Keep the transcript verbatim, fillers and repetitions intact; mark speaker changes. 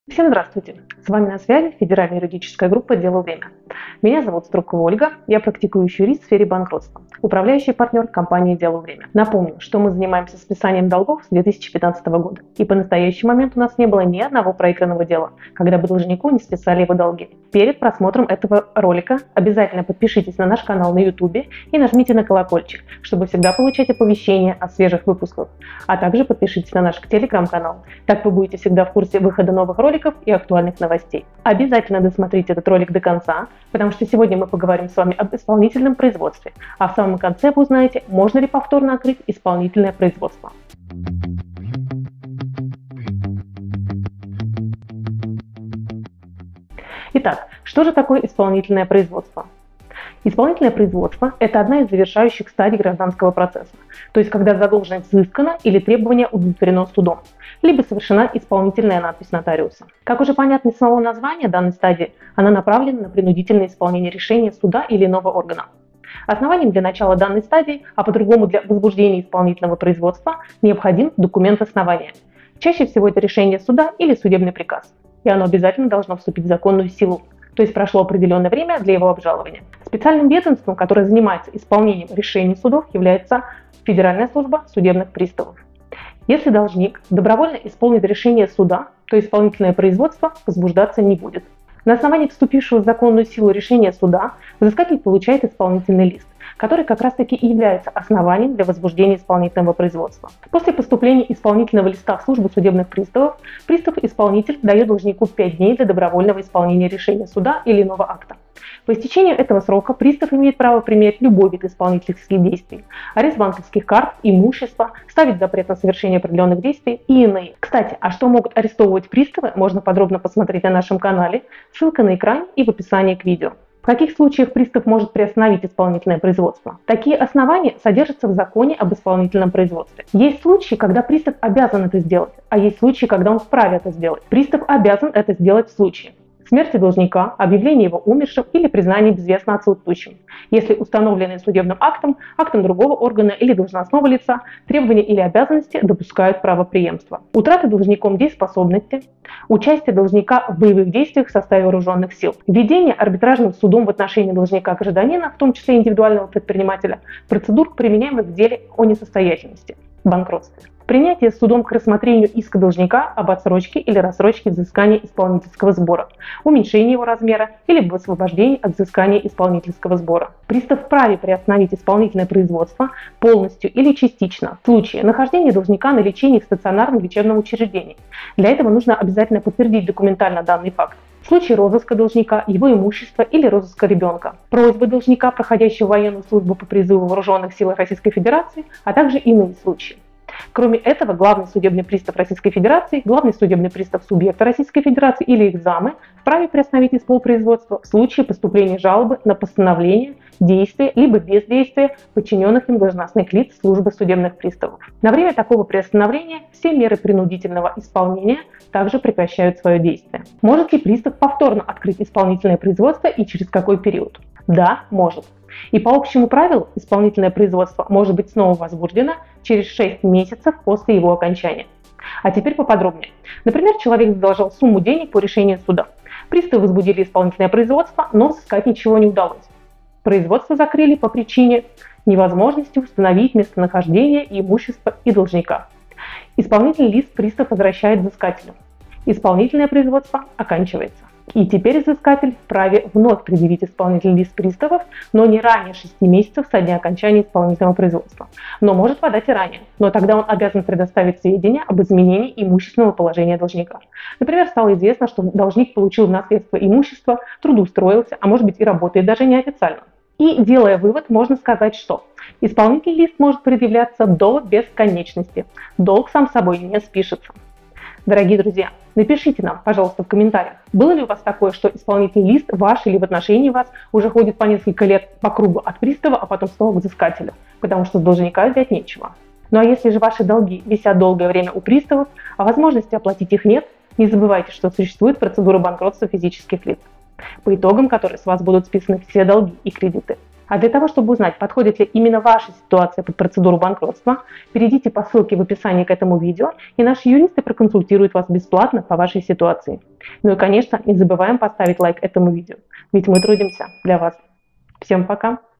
Speaker 1: Всем здравствуйте! С вами на связи Федеральная юридическая группа «Дело время». Меня зовут Струкова Ольга, я практикующий юрист в сфере банкротства, управляющий партнер компании «Дело время». Напомню, что мы занимаемся списанием долгов с две тысячи пятнадцатого года, и по настоящий момент у нас не было ни одного проигранного дела, когда бы должнику не списали его долги. Перед просмотром этого ролика обязательно подпишитесь на наш канал на YouTube и нажмите на колокольчик, чтобы всегда получать оповещения о свежих выпусках, а также подпишитесь на наш телеграм-канал, так вы будете всегда в курсе выхода новых роликов и актуальных новостей. Обязательно досмотрите этот ролик до конца, потому что сегодня мы поговорим с вами об исполнительном производстве, а в самом конце вы узнаете, можно ли повторно открыть исполнительное производство. Итак, что же такое исполнительное производство? Исполнительное производство – это одна из завершающих стадий гражданского процесса, то есть когда задолженность взыскана или требование удовлетворено судом, либо совершена исполнительная надпись нотариуса. Как уже понятно из самого названия данной стадии, она направлена на принудительное исполнение решения суда или иного органа. Основанием для начала данной стадии, а по-другому для возбуждения исполнительного производства, необходим документ основания. Чаще всего это решение суда или судебный приказ, и оно обязательно должно вступить в законную силу, то есть прошло определенное время для его обжалования. Специальным ведомством, которое занимается исполнением решений судов, является Федеральная служба судебных приставов. Если должник добровольно исполнит решение суда, то исполнительное производство возбуждаться не будет. На основании вступившего в законную силу решения суда взыскатель получает исполнительный лист, который как раз таки и является основанием для возбуждения исполнительного производства. После поступления исполнительного листа в службу судебных приставов, пристав-исполнитель дает должнику пять дней для добровольного исполнения решения суда или иного акта. По истечению этого срока пристав имеет право применять любой вид исполнительских действий: арест банковских карт, имущества, ставить запрет на совершение определенных действий и иные. Кстати, а что могут арестовывать приставы, можно подробно посмотреть на нашем канале, ссылка на экране и в описании к видео. В каких случаях пристав может приостановить исполнительное производство? Такие основания содержатся в законе об исполнительном производстве. Есть случаи, когда пристав обязан это сделать, а есть случаи, когда он вправе это сделать. Пристав обязан это сделать в случае смерти должника, объявления его умершим или признания безвестно отсутствующим, если установленные судебным актом, актом другого органа или должностного лица требования или обязанности допускают правопреемство. Утрата должником дееспособности, участие должника в боевых действиях в составе вооруженных сил, введение арбитражным судом в отношении должника-гражданина, в том числе индивидуального предпринимателя, процедур, применяемых в деле о несостоятельности, банкротстве. Принятие судом к рассмотрению иска должника об отсрочке или рассрочке взыскания исполнительского сбора, уменьшении его размера или об освобождении от взыскания исполнительского сбора. Пристав вправе приостановить исполнительное производство полностью или частично в случае нахождения должника на лечении в стационарном лечебном учреждении. Для этого нужно обязательно подтвердить документально данный факт. В случае розыска должника, его имущества или розыска ребенка, просьбы должника, проходящего военную службу по призыву в вооруженных силах Российской Федерации, а также иные случаи. Кроме этого, главный судебный пристав Российской Федерации, главный судебный пристав субъекта Российской Федерации или их замы вправе приостановить исполнопроизводство в случае поступления жалобы на постановление, действия либо бездействия подчиненных им должностных лиц службы судебных приставов. На время такого приостановления все меры принудительного исполнения также прекращают свое действие. Может ли пристав повторно открыть исполнительное производство и через какой период? Да, может. И по общему правилу исполнительное производство может быть снова возбуждено через шесть месяцев после его окончания. А теперь поподробнее. Например, человек задолжал сумму денег по решению суда. Приставы возбудили исполнительное производство, но взыскать ничего не удалось. Производство закрыли по причине невозможности установить местонахождение имущества и должника. Исполнительный лист пристав возвращает взыскателю. Исполнительное производство оканчивается. И теперь взыскатель вправе вновь предъявить исполнительный лист приставов, но не ранее шести месяцев со дня окончания исполнительного производства. Но может подать и ранее, но тогда он обязан предоставить сведения об изменении имущественного положения должника. Например, стало известно, что должник получил в наследство имущество, трудоустроился, а может быть и работает даже неофициально. И, делая вывод, можно сказать, что исполнительный лист может предъявляться до бесконечности. Долг сам собой не спишется. Дорогие друзья, напишите нам, пожалуйста, в комментариях, было ли у вас такое, что исполнительный лист ваш или в отношении вас уже ходит по несколько лет по кругу от пристава, а потом снова к взыскателю, потому что с должника взять нечего. Ну а если же ваши долги висят долгое время у приставов, а возможности оплатить их нет, не забывайте, что существует процедура банкротства физических лиц, по итогам которой с вас будут списаны все долги и кредиты. А для того, чтобы узнать, подходит ли именно ваша ситуация под процедуру банкротства, перейдите по ссылке в описании к этому видео, и наши юристы проконсультируют вас бесплатно по вашей ситуации. Ну и, конечно, не забываем поставить лайк этому видео, ведь мы трудимся для вас. Всем пока!